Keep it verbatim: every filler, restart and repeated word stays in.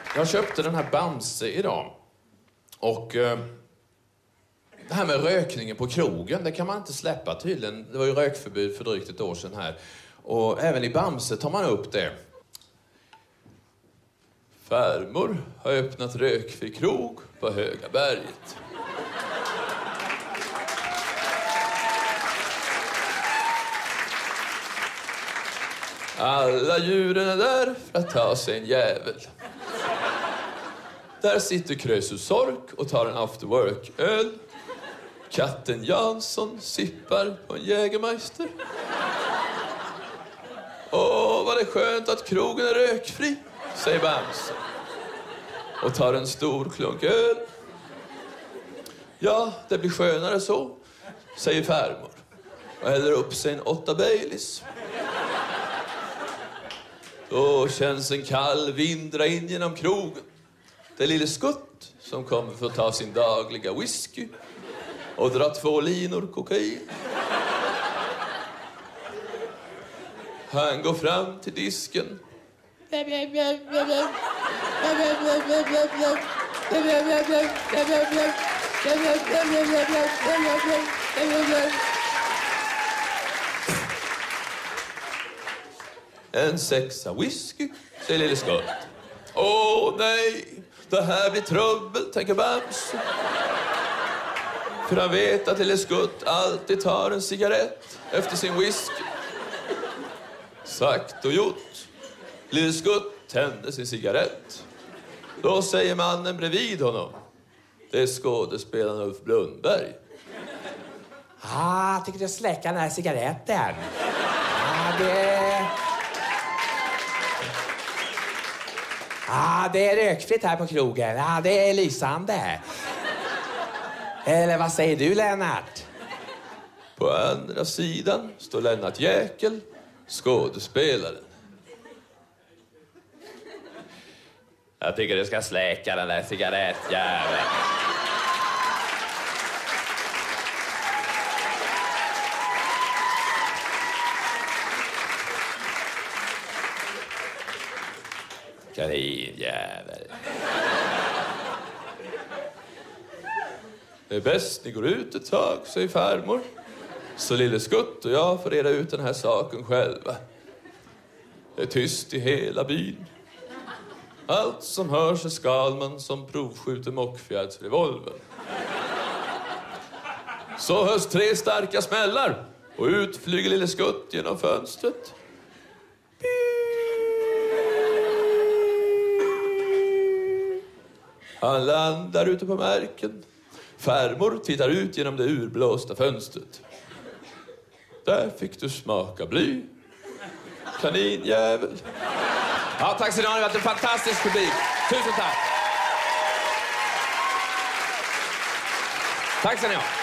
Jag köpte den här Bamse idag. Och eh, det här med rökningen på krogen, det kan man inte släppa tydligen. Det var ju rökförbud för drygt ett år sedan här. Och även i Bamse tar man upp det. Farmor har öppnat rökfri krog på Höga berget. Alla djuren är där för att ta sig en jävel. Där sitter Krösus Sork och tar en after work-öl. Katten Jansson sippar på en Jägermeister. Åh, vad det är skönt att krogen är rökfri, säger Bamse. Och tar en stor klunk öl. Ja, det blir skönare så, säger farmor. Och häller upp sig en åtta Baileys. Då känns en kall vind dra in genom krogen. Det är lille Skutt som kommer för att ta sin dagliga whisky och dra två linor kokain. Han går fram till disken. En sexa whisky, säger lille Skutt. Åh nej, det här blir trubbel, tänker Bamse. För han vet att lille Skutt alltid tar en cigarett efter sin whisky. Sagt och gjort. Lille Skutt tänder sin cigarett. Då säger mannen bredvid honom. Det är skådespelaren Ulf Blundberg. Ah, jag tycker du släcka den här cigaretten. Ah, det... Ah, det är rökfritt här på krogen. Ah, det är lysande. Eller vad säger du, Lennart? På andra sidan står Lennart Jäkel, skådespelaren. Jag tycker du ska släcka den där cigarettjäveln. Kaninjävel. Det är bäst ni går ut ett tag, säger farmor. Så lille Skutt och jag får reda ut den här saken själva. Det är tyst i hela byn. Allt som hörs är Skalman som provskjuter Mockfjärdsrevolven. Så hörs tre starka smällar och ut flyger lille Skutt genom fönstret. Han landar ute på marken. Farmor tittar ut genom det urblåsta fönstret. Där fick du smaka bly. Kaninjävel. Ja, tack så mycket. Det har varit en fantastisk publik. Tusen tack. Tack ska ni ha.